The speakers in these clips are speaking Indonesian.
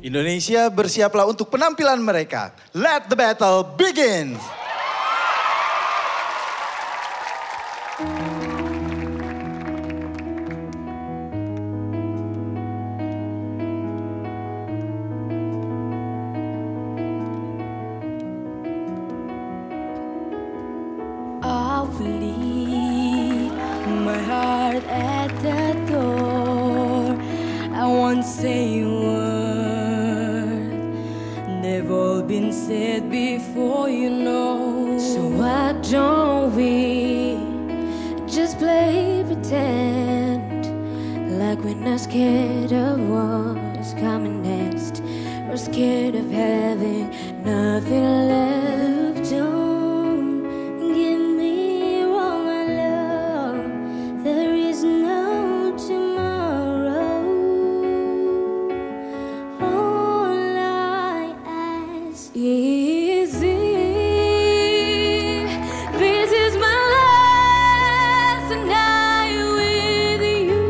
Indonesia bersiaplah untuk penampilan mereka. Let the battle begin. I'll leave my heart at the door. I won't say a word. They've all been said before, you know. So why don't we just play pretend like we're not scared of what's coming next. We're scared of having nothing left. Don't give me all my love. There is no tomorrow. All I ask is if this is my last night with you,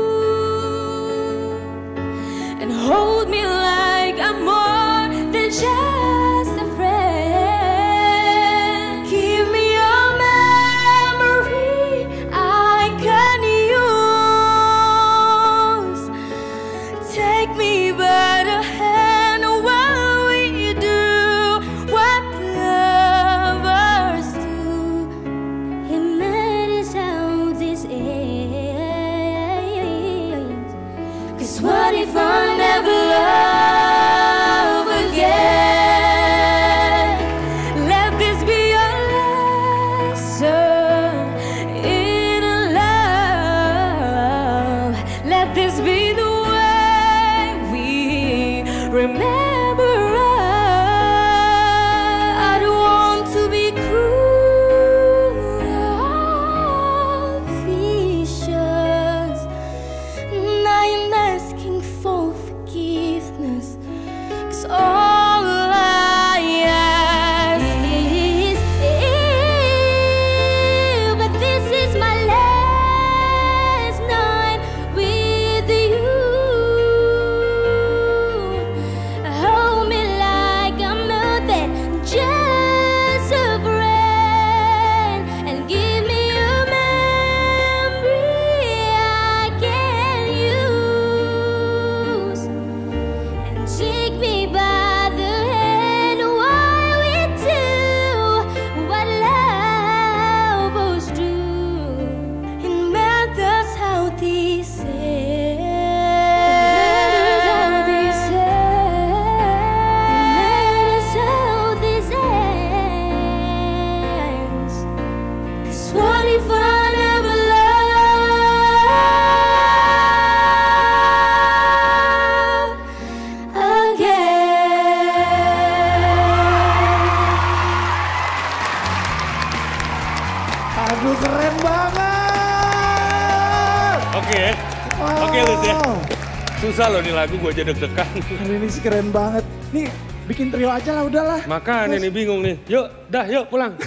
and hold me like I'm more than just a friend. Give me your memory I can use. Take me by the hand while we do what lovers do. It matters how this ends. 'Cause what if I never love again? Let this be your lesson in love. Let this be the way we remember us. I don't want to be cruel, vicious. And I am asking for forgiveness. 'Cause all I ask is if, but this is my last night with you. Hold me like I'm more than just a friend, and give me a memory I can use. And take me by the hand while we do what lovers do. It matters how this ends. It matters how this ends. 'Cause what if I never love again? Aduh keren banget. Oke, oke Lus ya. Susah loh nih lagu, gue aja deg-degan. Hari ini sih keren banget. Nih bikin trio aja lah udahlah. Makanya nih bingung nih. Yuk, yuk pulang.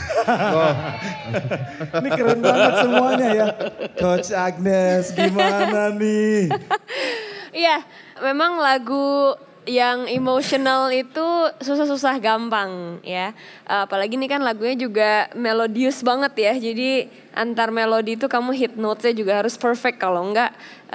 Ini keren banget semuanya ya. Coach Agnes gimana nih? Iya, memang lagu yang emotional itu susah-susah gampang ya. Apalagi ini kan lagunya juga melodius banget ya. Jadi antar melodi itu kamu hit notes-nya juga harus perfect. Kalau enggak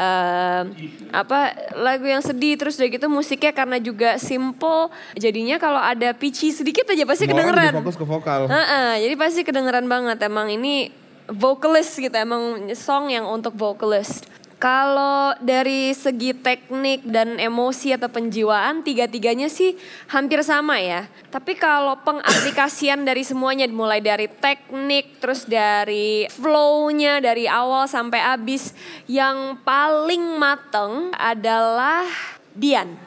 lagu yang sedih terus udah gitu musiknya karena juga simple. Jadinya kalau ada pitchy sedikit aja pasti kedengeran. Semua orang fokus ke vokal. Jadi pasti kedengeran banget. Emang ini vocalist gitu, emang song yang untuk vocalist. Kalau dari segi teknik dan emosi atau penjiwaan, tiga-tiganya sih hampir sama ya. Tapi kalau pengaplikasian dari semuanya, mulai dari teknik, terus dari flow-nya, dari awal sampai habis, yang paling mateng adalah Dian.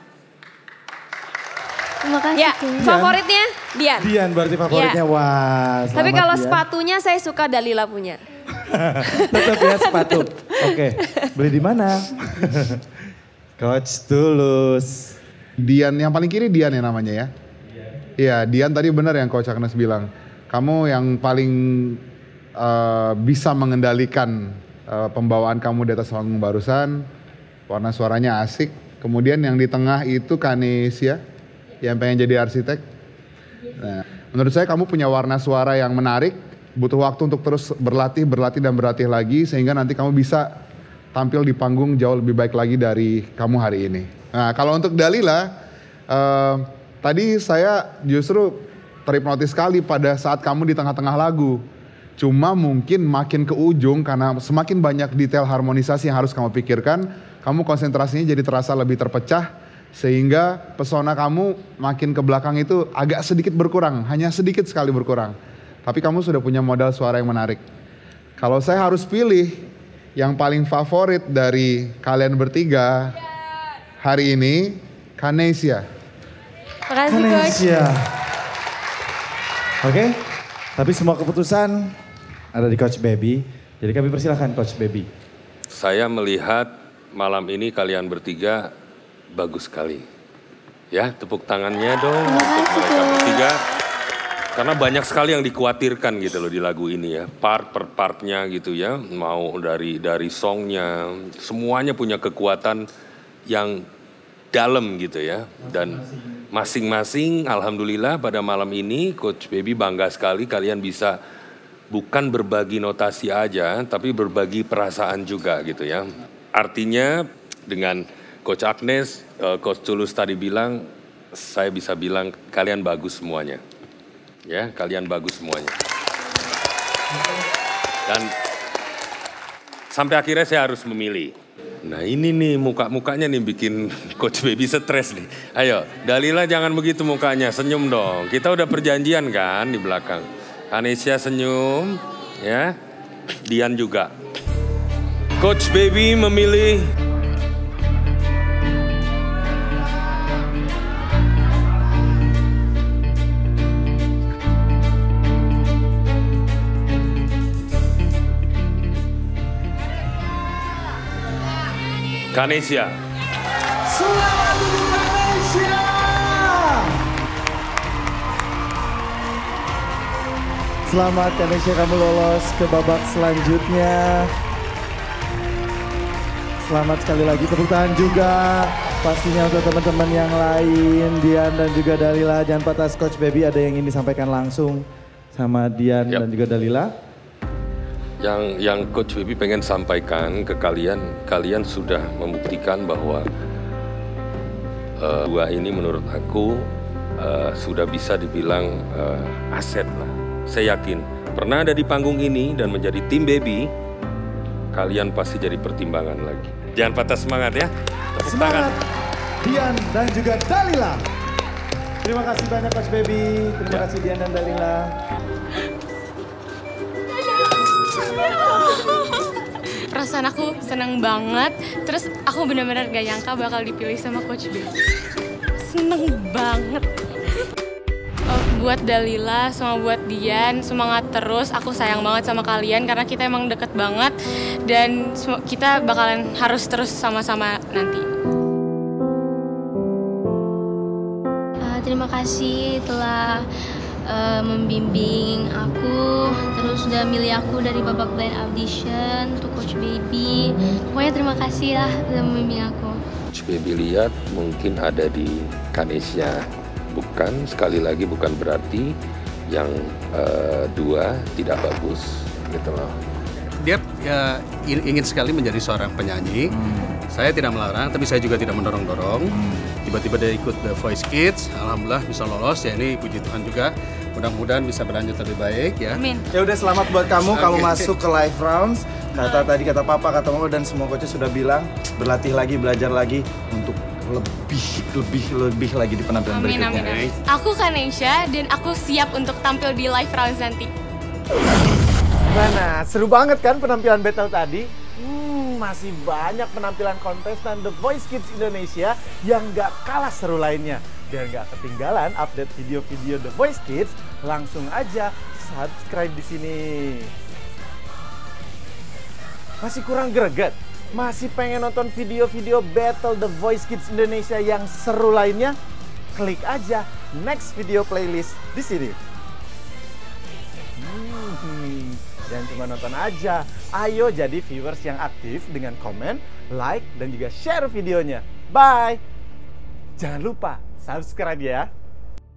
Terima kasih. Ya, favoritnya Dian. Dian berarti favoritnya, Ya. wah. Tapi selamat, kalau Dian. sepatunya saya suka Dalila punya. Tetap ya sepatu. Oke, beli di mana? Coach Tulus. Dian, yang paling kiri Dian ya namanya ya? Iya, Dian tadi benar yang Coach Agnes bilang. Kamu yang paling bisa mengendalikan pembawaan kamu di atas panggung barusan. Warna suaranya asik. Kemudian yang di tengah itu Kanesia yang pengen jadi arsitek. Nah, menurut saya kamu punya warna suara yang menarik, butuh waktu untuk terus berlatih lagi sehingga nanti kamu bisa tampil di panggung jauh lebih baik lagi dari kamu hari ini. Nah, kalau untuk Dalila, tadi saya justru terhipnotis sekali pada saat kamu di tengah-tengah lagu. Cuma mungkin makin ke ujung karena semakin banyak detail harmonisasi yang harus kamu pikirkan, kamu konsentrasinya jadi terasa lebih terpecah sehingga pesona kamu makin ke belakang itu agak sedikit berkurang, hanya sedikit sekali berkurang. Tapi kamu sudah punya modal suara yang menarik. Kalau saya harus pilih yang paling favorit dari kalian bertiga hari ini, Kanesia. Makasih Coach. Kanesia. Oke, tapi semua keputusan ada di Coach Baby. Jadi kami persilahkan Coach Baby. Saya melihat malam ini kalian bertiga bagus sekali. Ya, tepuk tangannya dong untuk mereka bertiga. Karena banyak sekali yang dikhawatirkan gitu loh di lagu ini ya. Part per partnya gitu ya. Mau dari songnya. Semuanya punya kekuatan yang dalam gitu ya. Dan masing-masing alhamdulillah pada malam ini Coach Baby bangga sekali kalian bisa bukan berbagi notasi aja. Tapi berbagi perasaan juga gitu ya. Artinya dengan Coach Agnes, Coach Tulus tadi bilang, saya bisa bilang kalian bagus semuanya. Ya, kalian bagus semuanya. Dan sampai akhirnya saya harus memilih. Nah ini nih muka-mukanya nih bikin Coach Baby stres nih. Ayo, Dalila jangan begitu mukanya, senyum dong. Kita udah perjanjian kan di belakang. Kanesia senyum, ya. Dian juga. Coach Baby memilih Kanesia. Selamat untuk Kanesia. Selamat Kanesia, kamu lolos ke babak selanjutnya. Selamat sekali lagi, tepuk tangan juga pastinya untuk teman-teman yang lain, Dian dan juga Dalila. Jangan patah Coach Baby, ada yang ingin disampaikan langsung sama Dian dan juga Dalila. Yang Coach Baby pengen sampaikan ke kalian sudah membuktikan bahwa dua ini menurut aku sudah bisa dibilang aset lah. Saya yakin pernah ada di panggung ini dan menjadi tim Baby, kalian pasti jadi pertimbangan lagi. Jangan patah semangat ya. Tepuk Semangat tangan. Dian dan juga Dalila. Terima kasih banyak Coach Baby, terima kasih Dian dan Dalila. Perasaan aku seneng banget, terus aku benar-benar gak nyangka bakal dipilih sama Coach B. Seneng banget. Buat Dalila, sama buat Dian, semangat terus. Aku sayang banget sama kalian karena kita emang deket banget dan kita bakalan harus terus sama-sama nanti. Terima kasih telah membimbing aku, terus udah milih aku dari babak blind audition untuk Coach Baby. Pokoknya terima kasih lah udah membimbing aku. Coach Baby lihat mungkin ada di Kanesia. Bukan, sekali lagi bukan berarti yang dua tidak bagus gitu loh. Dia ingin sekali menjadi seorang penyanyi. Saya tidak melarang, tapi saya juga tidak mendorong-dorong. Tiba-tiba dia ikut The Voice Kids, alhamdulillah bisa lolos. Ya ini puji Tuhan juga. Mudah-mudahan bisa berlanjut lebih baik ya. Amin. Ya udah, selamat buat kamu. Kamu Oke. masuk ke live rounds. Kata papa, kata mama dan semua coach sudah bilang berlatih lagi, belajar lagi untuk lebih lagi di penampilan Amin, berikutnya. amin, amin. Aku Kanesia dan aku siap untuk tampil di live rounds nanti. Gimana? Seru banget kan penampilan battle tadi? Masih banyak penampilan kontestan The Voice Kids Indonesia yang gak kalah seru lainnya. Biar gak ketinggalan update video-video The Voice Kids, langsung aja subscribe di sini. Masih kurang greget? Masih pengen nonton video-video battle The Voice Kids Indonesia yang seru lainnya? Klik aja next video playlist di sini. Jangan cuma nonton aja, ayo jadi viewers yang aktif dengan komen, like, dan juga share videonya. Bye. Jangan lupa subscribe ya.